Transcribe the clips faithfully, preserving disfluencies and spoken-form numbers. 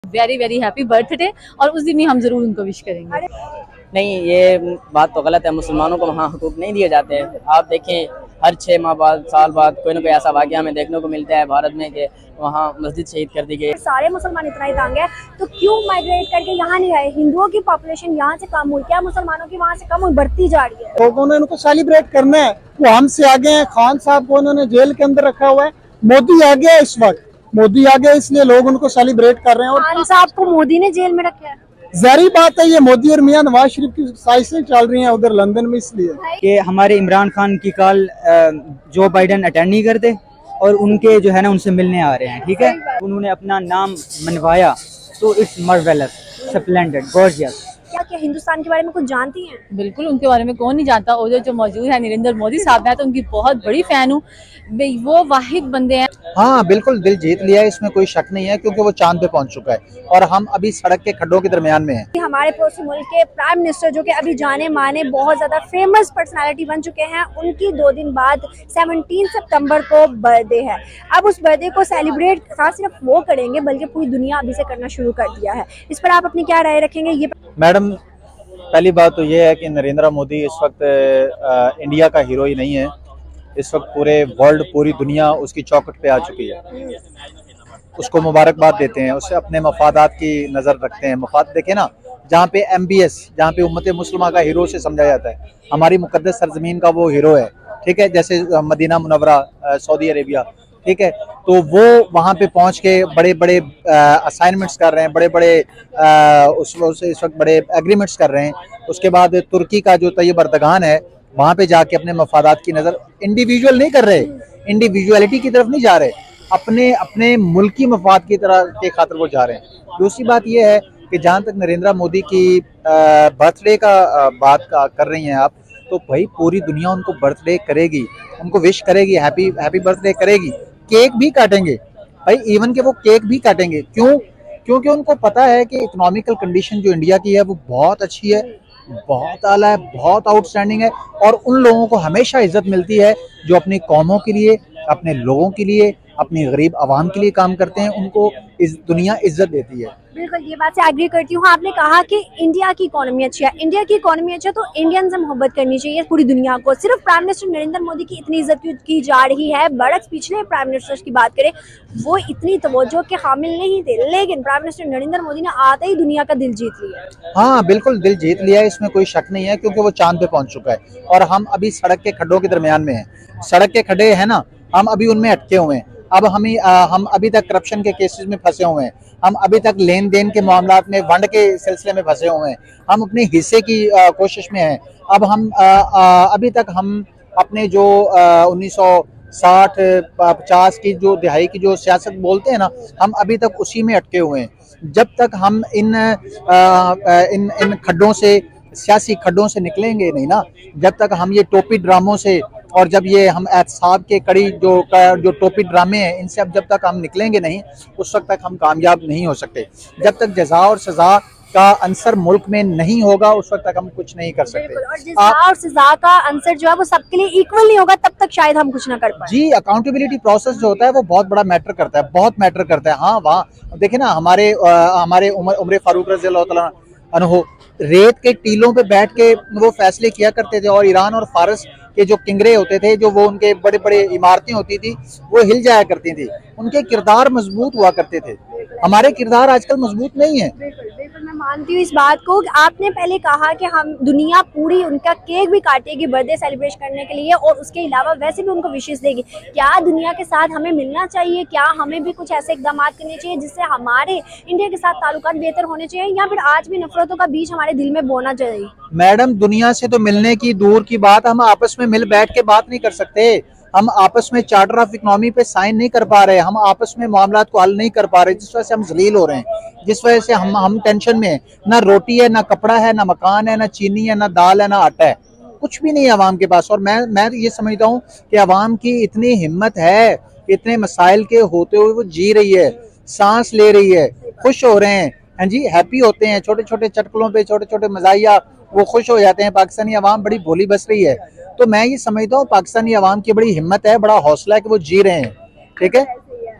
Very very happy birthday, और उस दिन ही हम जरूर उनको विश करेंगे। नहीं, ये बात तो गलत है, मुसलमानों को वहाँ हुकूक नहीं दिए जाते। आप देखें, हर छः माह बाद, साल बाद कोई ना कोई ऐसा वाक़या हमें देखने को मिलता है भारत में कि वहाँ मस्जिद शहीद कर दी गई। सारे मुसलमान इतना ही तंग है तो क्यों माइग्रेट करके यहाँ नहीं आए? हिंदुओं की पॉपुलेशन यहाँ से कम हुई, क्या मुसलमानों की वहाँ से कम हुई? बढ़ती जा रही है। लोगों ने उनको सेलिब्रेट करना है, वो हमसे आगे हैं। खान साहब को उन्होंने जेल के अंदर रखा हुआ है, मोदी आ गया इस वक्त, मोदी आ गया इसलिए लोग उनको सेलिब्रेट कर रहे हैं। और खान साहब को मोदी ने जेल में रखा है, जाहिर बात है ये मोदी और मियां नवाज शरीफ की साजिशें चल रही हैं उधर लंदन में, इसलिए कि हमारे इमरान खान की कॉल जो बाइडन अटेंड नहीं करते और उनके जो है ना उनसे मिलने आ रहे हैं। ठीक है, उन्होंने अपना नाम मनवाया तो इट्स मार्वेलस, स्प्लेंडेड, गॉर्जियस। क्या क्या हिंदुस्तान के बारे में कुछ जानती हैं? बिल्कुल, उनके बारे में कौन नहीं जानता। और जो मौजूद है नरेंद्र मोदी साहब, मैं तो उनकी बहुत बड़ी फैन हूँ। वो वाहिद बंदे हैं। हाँ बिल्कुल, दिल जीत लिया है, इसमें कोई शक नहीं है, क्योंकि वो चांद पे पहुंच चुका है और हम अभी सड़क के खड्डों के दरमियान में हैं। हमारे पड़ोसी मुल्क के प्राइम मिनिस्टर जो कि अभी जाने माने बहुत ज्यादा फेमस पर्सनालिटी बन चुके हैं, उनकी दो दिन बाद सत्रह सितंबर को बर्थडे है। अब उस बर्थडे को सेलिब्रेट ना सिर्फ वो करेंगे बल्कि पूरी दुनिया अभी से करना शुरू कर दिया है। इस पर आप अपनी क्या राय रखेंगे? ये मैडम, पहली बात तो ये है कि नरेंद्र मोदी इस वक्त आ, इंडिया का हीरो ही नहीं है। इस वक्त पूरे वर्ल्ड, पूरी दुनिया उसकी चौखट पे आ चुकी है। उसको मुबारकबाद देते हैं, उससे अपने मफादात की नज़र रखते हैं। मफाद देखें ना, जहाँ पे एम बी एस, जहाँ पे उम्मत मुस्लिमा का हीरो से समझा जाता है, हमारी मुकद्दस सरजमीन का वो हीरो है। ठीक है, जैसे मदीना मुनव्वरा, सऊदी अरेबिया, ठीक है, तो वो वहाँ पे पहुँच के बड़े बड़े असाइनमेंट्स कर रहे हैं, बड़े बड़े आ, उस, उस इस वक्त बड़े एग्रीमेंट्स कर रहे हैं। उसके बाद तुर्की का जो तैयब अर्दगान है, वहाँ पे जाके अपने मफादात की नज़र, इंडिविजुअल नहीं कर रहे, इंडिविजुअलिटी की तरफ नहीं जा रहे, अपने अपने मुल्की मफाद की तरह के खातिर वो जा रहे हैं। दूसरी बात ये है कि जहाँ तक नरेंद्र मोदी की बर्थडे का आ, बात का कर रही हैं आप, तो भाई पूरी दुनिया उनको बर्थडे करेगी, उनको विश करेगी, हैप्पी हैप्पी बर्थडे करेगी, केक भी काटेंगे भाई, इवन के वो केक भी काटेंगे। क्यों? क्योंकि उनको पता है कि इकोनॉमिकल कंडीशन जो इंडिया की है वो बहुत अच्छी है, बहुत आला है, बहुत आउटस्टैंडिंग है, और उन लोगों को हमेशा इज्जत मिलती है जो अपनी कौमों के लिए, अपने लोगों के लिए, अपनी गरीब आवाम के लिए काम करते हैं, उनको इस दुनिया इज्जत देती है। बिल्कुल, ये बात से एग्री करती हूँ। आपने कहा कि इंडिया की इकोनॉमी अच्छी है, इंडिया की इकोनॉमी अच्छी है तो इंडियन से मोहब्बत करनी चाहिए पूरी दुनिया को। सिर्फ प्राइम मिनिस्टर नरेंद्र मोदी की इतनी इज्जत की जा रही है, बरक्स पिछले प्राइम मिनिस्टर्स की बात करें वो इतनी तवज्जो के हामिल नहीं थे, लेकिन प्राइम मिनिस्टर नरेंद्र मोदी ने आते ही दुनिया का दिल जीत लिया। हाँ बिल्कुल, दिल जीत लिया है, इसमें कोई शक नहीं है, क्योंकि वो चांद पे पहुंच चुका है और हम अभी सड़क के खड्डों के दरमियान में हैं। सड़क के खड्डे हैं ना, हम अभी उनमें अटके हुए हैं। अब हमें हम अभी तक करप्शन के केसेस में फंसे हुए हैं, हम अभी तक लेन देन के मामलात में, वंड के सिलसिले में फंसे हुए हैं, हम अपने हिस्से की आ, कोशिश में हैं। अब हम आ, आ, अभी तक हम अपने जो उन्नीस सौ साठ पचास की जो दिहाई की जो सियासत बोलते हैं ना, हम अभी तक उसी में अटके हुए हैं। जब तक हम इन आ, इन इन खड्डों से, सियासी खड्डों से निकलेंगे नहीं ना, जब तक हम ये टोपी ड्रामों से, और जब ये हम एहतसाब के कड़ी जो जो टोपी ड्रामे हैं, इनसे अब जब तक हम निकलेंगे नहीं, उस वक्त तक हम कामयाब नहीं हो सकते। जब तक जज़ा और सज़ा का अंसर मुल्क में नहीं होगा, उस वक्त तक हम कुछ नहीं कर सकते। और जज़ा और सज़ा का अंसर जो है वो सबके लिए इक्वल नहीं होगा, तब तक शायद हम कुछ ना कर पाए। जी, अकाउंटेबिलिटी प्रोसेस जो होता है वो बहुत बड़ा मैटर करता है, बहुत मैटर करता है। हाँ, वहाँ देखे ना, हमारे आ, हमारे उमर उमर फारूक रज़ी अल्लाह तआला अन्हु रेत के टीलों पे बैठ के वो फैसले किया करते थे, और ईरान और फारस के जो किंगरे होते थे, जो वो उनके बड़े बड़े इमारतें होती थी, वो हिल जाया करती थी, उनके किरदार मजबूत हुआ करते थे। हमारे किरदार आजकल मजबूत नहीं है। बिल्कुल बिल्कुल, मैं मानती हूँ इस बात को। आपने पहले कहा कि हम दुनिया पूरी उनका केक भी काटेगी बर्थडे सेलिब्रेट करने के लिए, और उसके अलावा वैसे भी उनको विशेष देगी। क्या दुनिया के साथ हमें मिलना चाहिए? क्या हमें भी कुछ ऐसे इकदाम करने चाहिए जिससे हमारे इंडिया के साथ ताल्लुकात बेहतर होने चाहिए, या फिर आज भी नफरतों का बीज हमारे दिल में बोना चाहिए? मैडम, दुनिया से तो मिलने की दूर की बात, हम आपस में मिल बैठ के बात नहीं कर सकते, हम आपस में चार्टर ऑफ इकोनॉमी पे साइन नहीं कर पा रहे, हम आपस में मामलात को हल नहीं कर पा रहे, जिस वजह से हम जलील हो रहे हैं, जिस वजह से हम हम टेंशन में हैं। ना रोटी है, ना कपड़ा है, ना मकान है, ना चीनी है, ना दाल है, ना आटा है, कुछ भी नहीं है आवाम के पास। और मैं मैं ये समझता हूँ कि आवाम की इतनी हिम्मत है, इतने मसाइल के होते हुए वो जी रही है, सांस ले रही है, खुश हो रहे हैं, हाँ जी, हैप्पी होते हैं, छोटे छोटे चटकलों पे, छोटे छोटे मजाइया वो खुश हो जाते हैं। पाकिस्तानी आवाम बड़ी भोली बस रही है। तो मैं ये समझता हूँ पाकिस्तानी आवाम की बड़ी हिम्मत है, बड़ा हौसला है कि वो जी रहे हैं। ठीक है,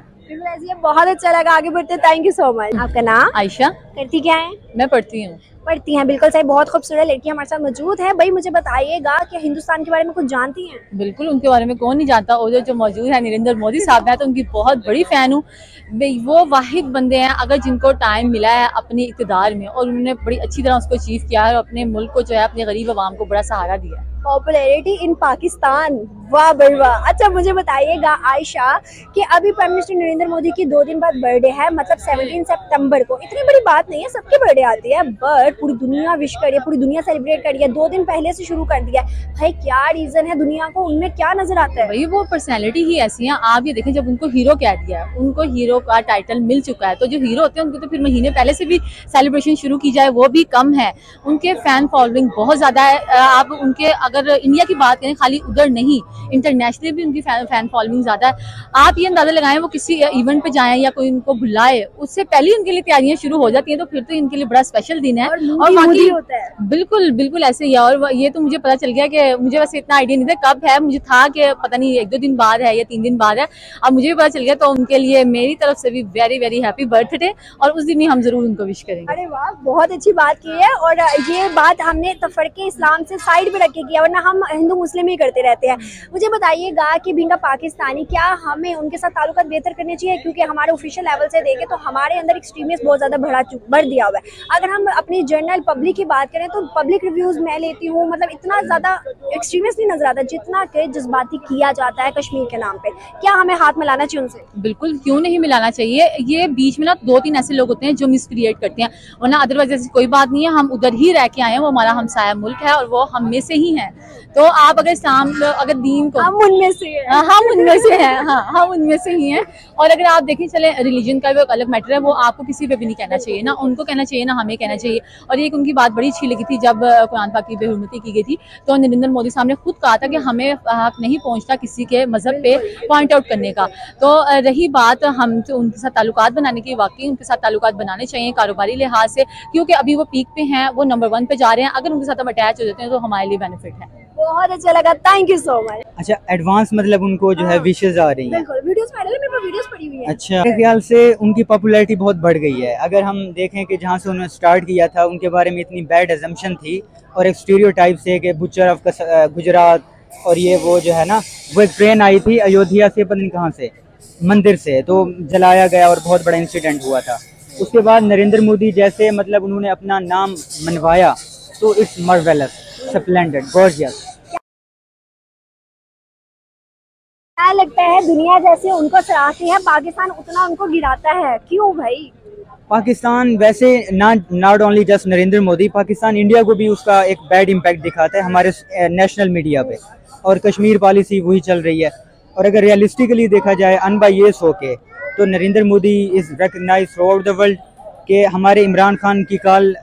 रहिए, बहुत अच्छा लगा, आगे बढ़ते, थैंक यू सो मच। आपका नाम? आयशा। करती क्या है? मैं पढ़ती हूँ। पढ़ती हैं, बिल्कुल सही, बहुत खूबसूरत लड़की हमारे साथ मौजूद है। भाई मुझे बताइएगा कि हिंदुस्तान के बारे में कुछ जानती हैं? बिल्कुल, उनके बारे में कौन नहीं जानता। उधर जो मौजूद है नरेंद्र मोदी साहब, मैं तो उनकी बहुत बड़ी फ़ैन हूँ। वो वाहिद बंदे हैं अगर जिनको टाइम मिला है अपने इक़्तिदार में, और उन्होंने बड़ी अच्छी तरह उसको अचीव किया है और अपने मुल्क को जो है, अपने गरीब आवाम को बड़ा सहारा दिया है। पॉपुलैरिटी इन पाकिस्तान, वाह भाई वाह। अच्छा मुझे बताइएगा आयशा कि अभी प्राइम मिनिस्टर नरेंद्र मोदी की दो दिन बाद बर्थडे है, मतलब सत्रह सितंबर को। इतनी बड़ी बात नहीं है, सबकी बर्थडे आती है, बट पूरी दुनिया विश करिए, पूरी दुनिया सेलिब्रेट करिए, दो दिन पहले से शुरू कर दिया। भाई क्या रीजन है, दुनिया को उनमें क्या नजर आता है? भाई वो पर्सनैलिटी ही ऐसी है। आप ये देखें, जब उनको हीरो कह दिया है, उनको हीरो का टाइटल मिल चुका है, तो जो हीरो होते हैं उनको तो फिर महीने पहले से भी सेलिब्रेशन शुरू की जाए वो भी कम है। उनके फैन फॉलोइंग बहुत ज्यादा है। आप उनके अगर इंडिया की बात करें, खाली उधर नहीं, इंटरनेशनली भी उनकी फैन, फैन फॉलोइंग ज्यादा है। आप ये अंदाजा लगाएं, वो किसी इवेंट पे जाएं या कोई उनको बुलाए, उससे पहले ही उनके लिए तैयारियां शुरू हो जाती हैं, तो फिर तो इनके लिए बड़ा स्पेशल दिन है। और, और बाकी होता है। बिल्कुल बिल्कुल ऐसे ही है। और ये तो मुझे पता चल गया कि मुझे वैसे इतना आइडिया नहीं था कब है, मुझे था कि पता नहीं एक दो दिन बाद है या तीन दिन बाद है, अब मुझे भी पता चल गया। तो उनके लिए मेरी तरफ से भी वेरी वेरी हैप्पी बर्थडे, और उस दिन ही हम जरूर उनको विश करेंगे। अरे वाह, बहुत अच्छी बात की है। और ये बात हमने तफरके इस्लाम से साइड पे रख के किया, वरना हम हिंदू मुस्लिम ही करते रहते हैं। मुझे बताइएगा कि बीइंग अ पाकिस्तानी, क्या हमें उनके साथ ताल्लुकात बेहतर करने चाहिए? क्योंकि हमारे ऑफिशियल लेवल से देखें तो हमारे अंदर एक्सट्रीमिस्ट बहुत ज्यादा बढ़ा बढ़ दिया हुआ है। अगर हम अपनी जनरल पब्लिक की बात करें तो पब्लिक रिव्यूज मैं लेती हूँ, मतलब इतना ज्यादा एक्सट्रीमिस्ट नहीं नजर आता जितना कि जज्बाती किया जाता है कश्मीर के नाम पे। क्या हमें हाथ मिलाना चाहिए उनसे? बिल्कुल, क्यों नहीं मिलाना चाहिए। ये बीच में ना दो तीन ऐसे लोग होते हैं जो मिसक्रिएट करते हैं, वरना अदरवाइज ऐसी कोई बात नहीं है। हम उधर ही रह के आए हैं, वो हमारा हमसाया मुल्क है और वो हम में से ही है। तो आप अगर इस्लाम अगर दीन को, हम उनमें से हैं, हम उनमें से हैं, हाँ हम उनमें से ही हैं। और अगर आप देखें, चले रिलीजन का भी एक अलग मैटर है, वो आपको किसी पे भी नहीं कहना चाहिए, ना उनको कहना चाहिए ना हमें कहना चाहिए। और एक उनकी बात बड़ी अच्छी लगी थी जब कुरान पाक की बेहुरमती की गई थी, तो नरेंद्र मोदी साहब ने खुद कहा था कि हमें हक नहीं पहुंचता किसी के मजहब पे पॉइंट आउट करने का। तो रही बात हम तो उनके साथ ताल्लुकात बनाने की, वाकई उनके साथ ताल्लुकात बनाने चाहिए कारोबारी लिहाज से, क्योंकि अभी वो पीक पे हैं, वो नंबर वन पे जा रहे हैं। अगर उनके साथ हम अटैच हो जाते हैं तो हमारे लिए बेनिफिट है। बहुत अच्छा लगा, थैंक यू सो मच। अच्छा, एडवांस मतलब उनको जो है विशेष आ रही है। बिल्कुल, वीडियोस वायरल है, मेरे पास वीडियोस पड़ी हुई है। अच्छा, मेरे ख्याल से उनकी पॉपुलैरिटी बहुत बढ़ गई है। अगर हम देखें कि जहाँ से उन्होंने स्टार्ट किया था, उनके बारे में इतनी बैड एजम्पशन थी और एक स्टीरियोटाइप से कि बुचर ऑफ गुजरात, और ये वो जो है ना, वो एक ट्रेन आई थी अयोध्या से, पता नहीं कहाँ से, मंदिर से, तो जलाया गया और बहुत बड़ा इंसिडेंट हुआ था। उसके बाद नरेंद्र मोदी जैसे मतलब उन्होंने अपना नाम मनवाया, तो इट्स मार्वेलस, स्प्लेंडेड, गॉर्जियस। क्या लगता है दुनिया जैसे उनको सराहती है, पाकिस्तान उतना उनको गिराता है, क्यों भाई? पाकिस्तान वैसे ना, not only just Narendra Modi, Pakistan India को भी उसका एक बैड इम्पैक्ट दिखाता है हमारे नेशनल मीडिया पे, और कश्मीर पॉलिसी वही चल रही है। और अगर रियलिस्टिकली देखा जाए अनबायस होके, तो Narendra Modi is recognise throughout the world कि हमारे इमरान खान की कॉल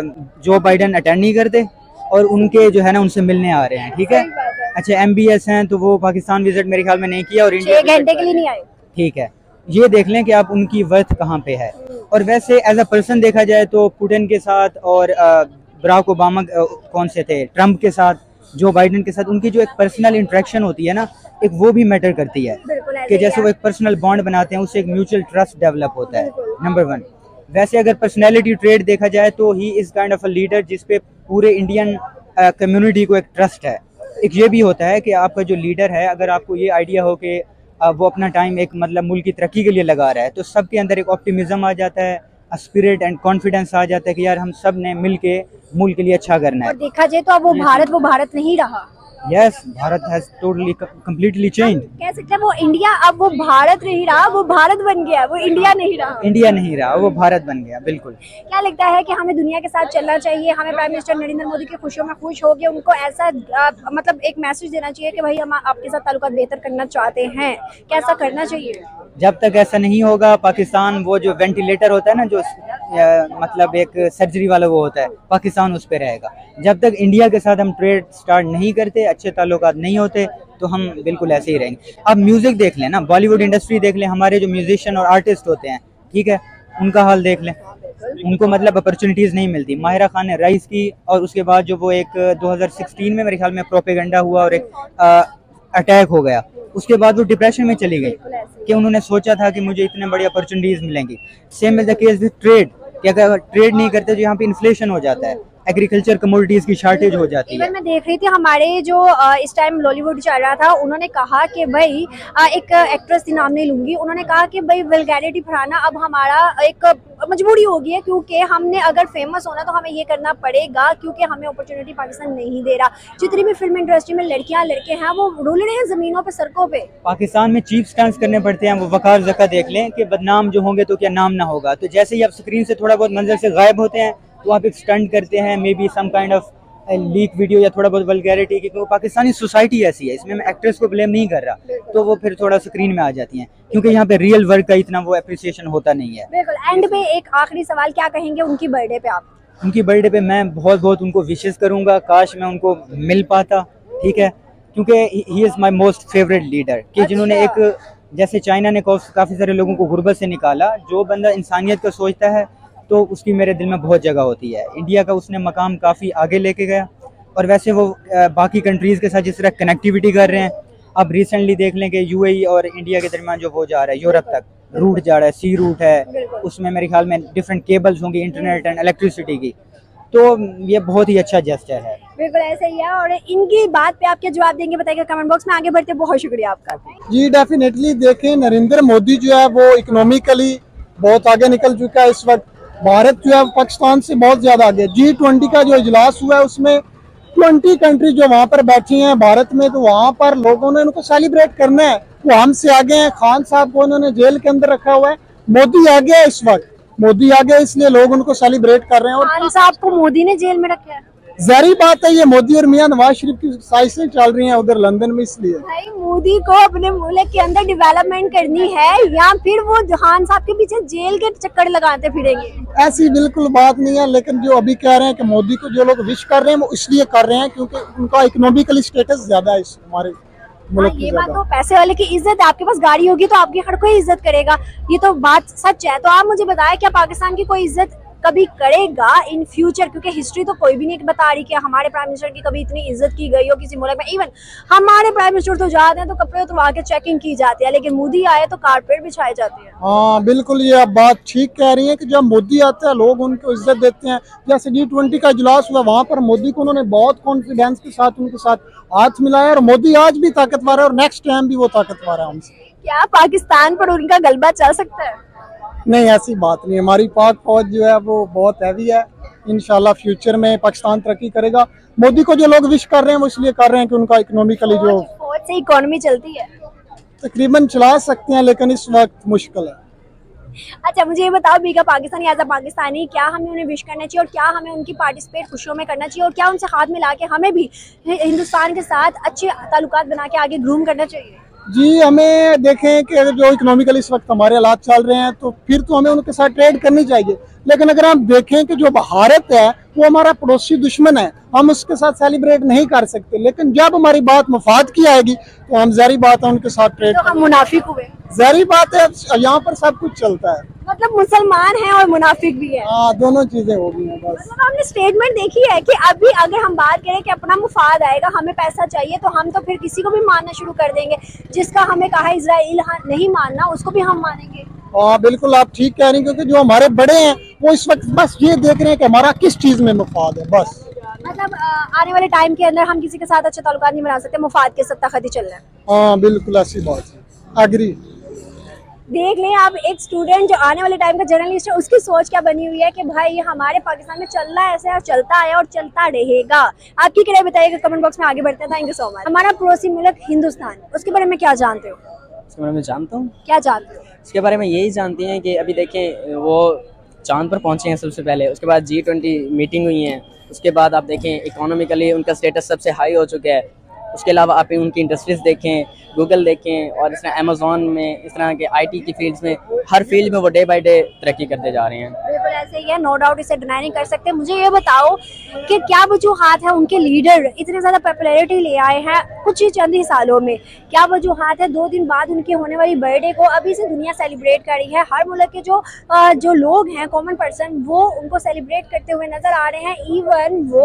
जो बाइडन अटेंड नहीं करते, और उनके जो है ना उनसे मिलने आ रहे हैं, ठीक है। अच्छा, एम बी एस हैं तो वो पाकिस्तान विजिट मेरे ख्याल में नहीं किया, और इंडिया घंटे के लिए नहीं आए, ठीक है। ये देख लें कि आप उनकी वर्थ कहाँ पे है। और वैसे एज अ पर्सन देखा जाए तो पुतिन के साथ और बराक ओबामा, कौन से थे, ट्रम्प के साथ, जो बाइडन के साथ, उनकी जो एक पर्सनल इंटरेक्शन होती है ना, एक वो भी मैटर करती है कि जैसे वो एक पर्सनल बॉन्ड बनाते हैं, उससे एक म्यूचुअल ट्रस्ट डेवलप होता है, नंबर वन। वैसे अगर पर्सनैलिटी ट्रेड देखा जाए तो he is kind of a leader जिसपे पूरे इंडियन कम्युनिटी को एक ट्रस्ट है। एक ये भी होता है कि आपका जो लीडर है, अगर आपको ये आइडिया हो कि वो अपना टाइम एक मतलब मुल्क की तरक्की के लिए लगा रहा है, तो सबके अंदर एक ऑप्टिमिज्म आ जाता है, स्पिरिट एंड कॉन्फिडेंस आ जाता है कि यार हम सब ने मिल के मुल्क के लिए अच्छा करना है। और देखा जाए तो अब वो भारत वो भारत नहीं रहा। Yes, Bharat has totally completely change. कह सकते हैं वो इंडिया अब वो भारत नहीं रहा, वो भारत बन गया, वो इंडिया नहीं रहा। इंडिया नहीं रहा, वो भारत बन गया, बिल्कुल। क्या लगता है कि हमें दुनिया के साथ चलना चाहिए? हमें प्राइम मिनिस्टर नरेंद्र मोदी की खुशियों में खुश हो गए, उनको ऐसा आ, मतलब एक मैसेज देना चाहिए कि भाई हम आपके साथ ताल्लुकात बेहतर करना चाहते हैं, कैसा करना चाहिए? जब तक ऐसा नहीं होगा, पाकिस्तान वो जो वेंटिलेटर होता है ना, जो आ, मतलब एक सर्जरी वाला वो होता है, पाकिस्तान उस पर रहेगा। जब तक इंडिया के साथ हम ट्रेड स्टार्ट नहीं करते, अच्छे ताल्लुकात नहीं होते, तो हम बिल्कुल ऐसे ही रहेंगे। अब म्यूजिक देख लें ना, बॉलीवुड इंडस्ट्री देख लें, हमारे जो म्यूजिशियन और आर्टिस्ट होते हैं, ठीक है, उनका हाल देख लें, उनको मतलब अपॉर्चुनिटीज़ नहीं मिलती। माहिरा खान ने राइज की, और उसके बाद जो वो एक दो हज़ार सोलह में मेरे ख्याल में प्रोपेगेंडा हुआ और एक अटैक हो गया, उसके बाद वो डिप्रेशन में चली गई कि उन्होंने सोचा था कि मुझे इतने बड़ी अपॉर्चुनिटीज मिलेंगी। Same is the case with trade, कि अगर ट्रेड नहीं करते तो यहाँ पे इन्फ्लेशन हो जाता है, एग्रीकल्चर कमोडिटीज की शार्टेज हो जाती है। मैं देख रही थी हमारे जो अ, इस टाइम बॉलीवुड चल रहा था, उन्होंने कहा कि भाई अ, एक एक्ट्रेस की नाम नहीं लूंगी, उन्होंने कहा कि भाई वल्गैरिटी फैलाना अब हमारा एक मजबूरी हो गई है, क्योंकि हमने अगर फेमस होना तो हमें ये करना पड़ेगा, क्योंकि हमें अपॉर्चुनिटी पाकिस्तान नहीं दे रहा। जितनी भी फिल्म इंडस्ट्री में लड़कियां लड़के हैं वो रुल रहे हैं जमीनों पे, सड़कों पे। पाकिस्तान में चीप स्टंट्स करने पड़ते हैं, वो वकार ज़का देख लें कि बदनाम जो होंगे तो क्या नाम ना होगा। तो जैसे ही आप स्क्रीन से थोड़ा बहुत मंजर से गायब होते हैं तो आप एक स्टंट करते हैं, maybe some kind of leak video या थोड़ा बहुत वल्गैरिटी की। क्योंकि पाकिस्तानी सोसाइटी ऐसी है, इसमें मैं एक्ट्रेस को ब्लेम नहीं कर रहा, तो वो फिर थोड़ा स्क्रीन में आ जाती हैं, क्योंकि यहाँ पे रियल वर्क का इतना वो अप्रिसिएशन होता नहीं है। बिल्कुल। एंड पे एक आखिरी सवाल, क्या कहेंगे उनकी बर्थडे पे आप? उनकी बर्थडे पे मैं बहुत बहुत उनको विशेस करूंगा, काश मैं उनको मिल पाता, ठीक है, क्योंकि he is my most favourite leader, कि जिन्होंने एक, जैसे चाइना ने काफ़ी सारे लोगों को गुर्बत से निकाला, जो बंदा इंसानियत का सोचता है तो उसकी मेरे दिल में बहुत जगह होती है। इंडिया का उसने मकाम काफ़ी आगे लेके गया, और वैसे वो बाकी कंट्रीज़ के साथ जिस तरह कनेक्टिविटी कर रहे हैं, अब रिसेंटली देख लें कि यूएई और इंडिया के दरमियान जो वो जा रहा है यूरोप तक रूट जा रहा है, सी रूट है, उसमें मेरे ख्याल में डिफरेंट केबल्स होंगी इंटरनेट एंड इलेक्ट्रिसिटी की, तो ये बहुत ही अच्छा जेस्चर है। बिल्कुल ऐसा ही है। और इनकी बात पे आप क्या जवाब देंगे बताइएगा कमेंट बॉक्स में। आगे बढ़ते, बहुत शुक्रिया आपका। जी डेफिनेटली, देखें नरेंद्र मोदी जो है वो इकोनॉमिकली बहुत आगे निकल चुका है। इस वक्त भारत जो है पाकिस्तान से बहुत ज्यादा आगे। जी ट्वेंटी का जो इजलास हुआ है उसमें ट्वेंटी कंट्री जो वहाँ पर बैठी हैं भारत में, तो वहाँ पर लोगों ने उनको सेलिब्रेट करना है, वो हमसे आगे हैं। खान साहब को उन्होंने जेल के अंदर रखा हुआ है, मोदी आ गया इस वक्त, मोदी आ गया इसलिए लोग उनको सेलिब्रेट कर रहे हैं। और खान साहब को मोदी ने जेल में रखा है, जारी बात है, ये मोदी और मियां नवाज शरीफ की साजिशें चल रही हैं उधर लंदन में, इसलिए भाई मोदी को अपने मुल्क के अंदर डेवलपमेंट करनी है या फिर वो खान साहब के पीछे जेल के चक्कर लगाते फिरेंगे? ऐसी बिल्कुल बात नहीं है, लेकिन जो अभी कह रहे हैं कि मोदी को जो लोग विश कर रहे हैं वो इसलिए कर रहे हैं क्योंकि उनका इकोनॉमिकली स्टेटस ज्यादा है इस हमारे मुल्क हाँ, की ये बात ज्यादा। तो पैसे वाले की इज्जत है, आपके पास गाड़ी होगी तो आपकी हर कोई इज्जत करेगा, ये तो बात सच है। तो आप मुझे बताएं, क्या पाकिस्तान की कोई इज्जत कभी करेगा इन फ्यूचर? क्योंकि हिस्ट्री तो कोई भी नहीं बता रही कि हमारे प्राइम मिनिस्टर की कभी इतनी इज्जत की गई हो किसी मुल्क में। इवन हमारे प्राइम मिनिस्टर तो जाते हैं तो कपड़े उतरवा के चेकिंग की जाती है, लेकिन मोदी आए तो कारपेट बिछाए जाते हैं। हाँ बिल्कुल, ये आप बात ठीक कह रही हैं कि जब मोदी आता है लोग उनको इज्जत देते हैं। जैसे जी ट्वेंटी का इजलास हुआ, वहाँ पर मोदी को उन्होंने बहुत कॉन्फिडेंस के साथ उनके साथ हाथ मिलाया, और मोदी आज भी ताकतवर है और नेक्स्ट टाइम भी वो ताकतवर है हमसे। क्या पाकिस्तान पर उनका गलबा चल सकता है? नहीं, ऐसी बात नहीं, हमारी पाक फौज जो है वो बहुत हैवी है। इंशाल्लाह फ्यूचर में पाकिस्तान तरक्की करेगा। मोदी को जो लोग विश कर रहे हैं वो इसलिए कर रहे हैं कि उनका इकोनॉमिकली जो फौज से इकोनॉमी चलती है, तकरीबन चला सकते हैं, लेकिन इस वक्त मुश्किल है। अच्छा मुझे ये बताओ, बीगा पाकिस्तानी एज अ पाकिस्तानी, क्या हमें उन्हें विश करना चाहिए और क्या हमें उनकी पार्टिसिपेट खुशियों में करना चाहिए, और क्या उनसे हाथ मिला के हमें भी हिंदुस्तान के साथ अच्छे ताल्लुकात बना के आगे ग्रूम करना चाहिए? जी, हमें देखें कि अगर जो इकोनॉमिकली इस वक्त हमारे हालात चल रहे हैं तो फिर तो हमें उनके साथ ट्रेड करनी चाहिए, लेकिन अगर हम देखें कि जो भारत है वो हमारा पड़ोसी दुश्मन है, हम उसके साथ सेलिब्रेट नहीं कर सकते। लेकिन जब हमारी बात मफाद की आएगी तो हम जारी बात है उनके साथ ट्रेड, तो हम मुनाफिक हुए। जारी बात है, यहाँ पर सब कुछ चलता है, मतलब मुसलमान हैं और मुनाफिक भी है। हाँ, दोनों चीजें हो गई हैं बस। मतलब हमने स्टेटमेंट देखी है कि अभी अगर हम बात करें कि अपना मुफाद आएगा, हमें पैसा चाहिए, तो हम तो फिर किसी को भी मानना शुरू कर देंगे। जिसका हमें कहा इजराइल नहीं मानना, उसको भी हम मानेंगे। हाँ बिल्कुल, आप ठीक कह रही हैं, क्योंकि जो हमारे बड़े हैं वो इस वक्त बस ये देख रहे हैं कि हमारा किस चीज में मुफाद है बस। मतलब आने वाले टाइम के अंदर हम किसी के साथ अच्छे ताल्लुकात नहीं बना सकते, मुफाद के सत्ता खती चल रहा है। हाँ बिल्कुल ऐसी बात है, एग्री। देख लें आप, एक स्टूडेंट जो आने वाले टाइम का जर्नलिस्ट है, उसकी सोच क्या बनी हुई है कि भाई ये हमारे पाकिस्तान में चल रहा है ऐसे, और चलता है और चलता रहेगा। आपकी क्या राय बताइएगा कमेंट बॉक्स में। आगे बढ़ते हैं, थैंक यू सो मच। हमारा पड़ोसी मुल्क हिंदुस्तान, उसके बारे में क्या जानते हो? इसके बारे में जानता हूँ, क्या जानते हो? इसके बारे में यही जानते हैं कि अभी देखें वो चांद पर पहुँचे हैं सबसे पहले, उसके बाद जी ट्वेंटी मीटिंग हुई है, उसके बाद आप देखें इकोनॉमिकली उनका स्टेटस सबसे हाई हो चुका है। उसके अलावा आप उनकी इंडस्ट्रीज देखें, गूगल देखें, और इस तरह अमेज़ॉन में, इस तरह के आईटी की फील्ड्स में, हर फील्ड में वो डे बाय डे तरक्की करते जा रहे हैं। बिल्कुल ऐसे ही है, नो डाउट, इसे डिनाई नहीं कर सकते। मुझे ये बताओ कि क्या वजूहात है उनके लीडर इतने ज़्यादा पॉपुलैरिटी ले आए हैं कुछ ही चंद ही सालों में? क्या वजूहात है दो दिन बाद उनके होने वाली बर्थडे को अभी से दुनिया सेलिब्रेट कर रही है? हर मुल्क के जो जो लोग हैं, कॉमन पर्सन, वो उनको सेलिब्रेट करते हुए नजर आ रहे हैं। इवन वो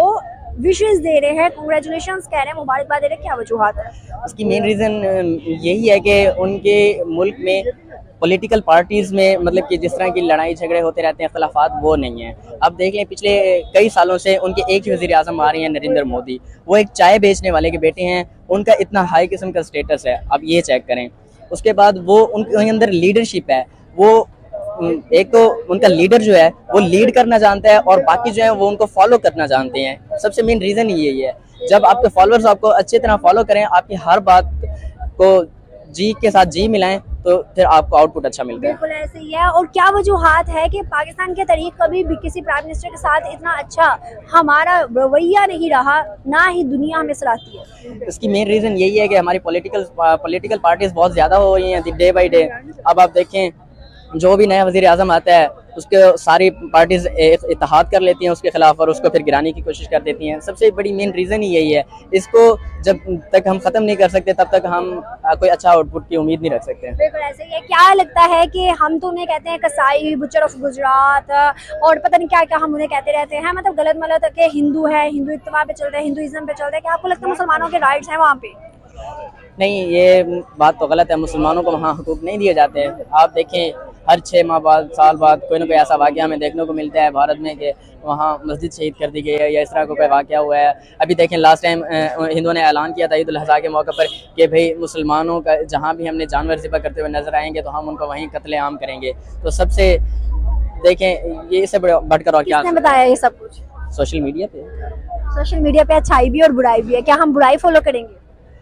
विशेष दे रहे हैं, कांग्रेचुलेशंस कह रहे हैं, मुबारकबाद दे रहे हैं, क्या वजूहात है? उसकी मेन रीज़न यही है कि उनके मुल्क में पॉलिटिकल पार्टीज़ में मतलब कि जिस तरह की लड़ाई झगड़े होते रहते हैं, इख्तलाफात, वो नहीं है। अब देख लें, पिछले कई सालों से उनके एक ही वज़ीर आज़म आ रहे हैं, नरेंद्र मोदी। वो एक चाय बेचने वाले के बेटे हैं, उनका इतना हाई किस्म का स्टेटस है, आप ये चेक करें। उसके बाद वो उनके अंदर लीडरशिप है, वो एक तो उनका लीडर जो है वो लीड करना जानता है और बाकी जो है वो उनको फॉलो करना जानते हैं। सबसे मेन रीज़न ही यही है। जब आपके फॉलोअर्स आपको अच्छी तरह फॉलो करें, आपकी हर बात को जी के साथ जी मिलाएं, तो फिर आपको आउटपुट अच्छा मिलता है। बिल्कुल ऐसे ही है। और क्या वजूहात है कि पाकिस्तान के तरीक कभी भी किसी प्राइम मिनिस्टर के साथ इतना अच्छा हमारा रवैया नहीं रहा, ना ही दुनिया हमें सराहती है? इसकी मेन रीज़न यही है कि हमारी पॉलिटिकल पॉलिटिकल पार्टीज बहुत ज़्यादा हो रही हैं डे बाई डे। अब आप देखें, जो भी नया वज़ीर आज़म आता है उसके सारी पार्टीज इत्तेहाद कर लेती हैं उसके खिलाफ और उसको फिर गिराने की कोशिश कर देती हैं। सबसे बड़ी मेन रीज़न ही यही है। इसको जब तक हम ख़त्म नहीं कर सकते तब तक हम कोई अच्छा आउटपुट की उम्मीद नहीं रख सकते। बिल्कुल ऐसे ही है। क्या लगता है कि हम तो उन्हें कहते हैं कसाई, बुचर ऑफ गुजरात और पता नहीं क्या क्या हम उन्हें कहते रहते हैं, मतलब गलत मलत के हिंदू है, हिंदू इत्तेफाक पे चलते हैं, हिंदुइज्म पे चलते हैं। क्या आपको लगता है मुसलमानों के राइट्स हैं वहाँ पे? नहीं, ये बात तो गलत है। मुसलमानों को वहाँ हुकूक नहीं दिए जाते हैं। आप देखें, हर छः माह बाद, साल बाद कोई ना कोई ऐसा वाक़या हमें देखने को मिलता है भारत में कि वहाँ मस्जिद शहीद कर दी गई है या इस तरह का कोई वाक़या हुआ है। अभी देखें, लास्ट टाइम हिंदुओं ने ऐलान किया था ईद उल अज़हा के मौके पर कि भाई मुसलमानों का जहाँ भी हमने जानवर ज़िबा करते हुए नजर आएंगे तो हम उनको वहीं कत्ले-आम करेंगे। तो सबसे देखें, ये इससे बढ़कर और क्या बताया ये सब कुछ? सोशल मीडिया पे। सोशल मीडिया पे अच्छाई भी और बुराई भी है, क्या हम बुराई फॉलो करेंगे?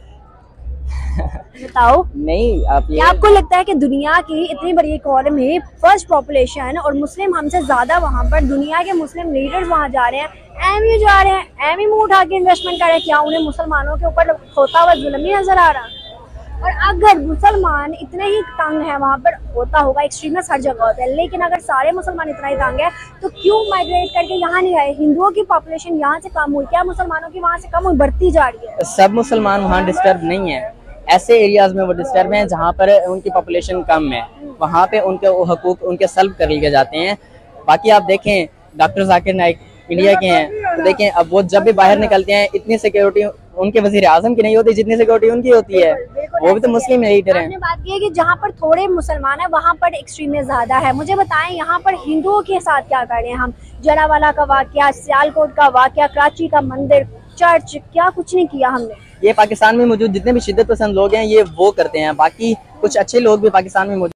बताओ। नहीं, आप ये... क्या आपको लगता है कि दुनिया की इतनी बड़ी इकोनॉमी, फर्स्ट पॉपुलेशन और मुस्लिम हमसे ज्यादा, वहाँ पर दुनिया के मुस्लिम लीडर्स वहाँ जा रहे हैं, एम यू जा रहे हैं, एम यू उठा के इन्वेस्टमेंट कर रहे हैं, क्या उन्हें मुसलमानों के ऊपर होता हुआ जुल्म नहीं नजर आ रहा? और अगर मुसलमान इतने ही तंग है, वहाँ पर होता होगा, एक्सट्रीमिस्ट हर जगह होता है, लेकिन अगर सारे मुसलमान इतना ही तंग है तो क्यों माइग्रेट करके यहाँ नहीं आए? हिंदुओं की पॉपुलेशन यहाँ से कम हुई, क्या मुसलमानों की वहाँ से कम हुई, बढ़ती जा रही है? सब मुसलमान वहाँ डिस्टर्ब नहीं है, ऐसे एरियाज में वो डिस्टर्ब हैं जहाँ पर उनकी पॉपुलेशन कम है, वहाँ पे उनके वो हकूक उनके सल्ब कर लिए जाते हैं। बाकी आप देखें, डॉक्टर जाकिर नाइक इंडिया के हैं, तो देखें अब वो जब भी बाहर निकलते हैं इतनी सिक्योरिटी उनके वजीर आजम की नहीं होती जितनी सिक्योरिटी उनकी होती है। वो भी तो मुस्लिम लीडर हैं। आपने बात की है कि जहाँ पर थोड़े मुसलमान है वहाँ पर एक्सट्रीमिज्म ज्यादा है। मुझे बताएं, यहाँ पर हिंदुओं के साथ क्या कर रहे हैं हम? जलावाला का वाकया, सियालकोट का वाकया, कराची का मंदिर, चर्च, क्या कुछ नहीं किया हमने। ये पाकिस्तान में मौजूद जितने भी शिद्दत पसंद लोग हैं ये वो करते हैं, बाकी कुछ अच्छे लोग भी पाकिस्तान में मौजूद